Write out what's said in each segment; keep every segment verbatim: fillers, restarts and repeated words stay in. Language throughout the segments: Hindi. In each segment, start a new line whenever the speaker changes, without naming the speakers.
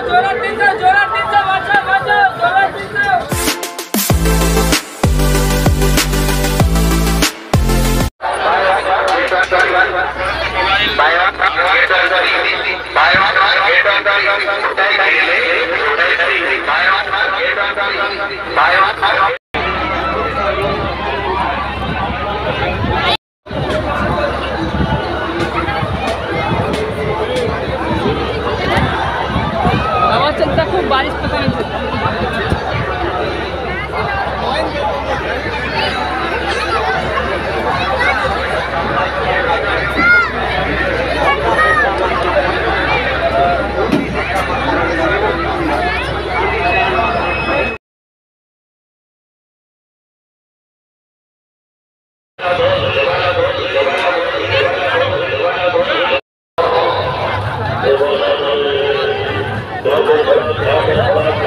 जोरात तीन सौ जोरात तीन सौ वाचा वाचा जोरात तीन सौ आवाज चलता खूब बारिश पता नहीं चलता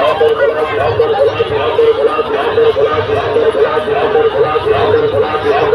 Thank you.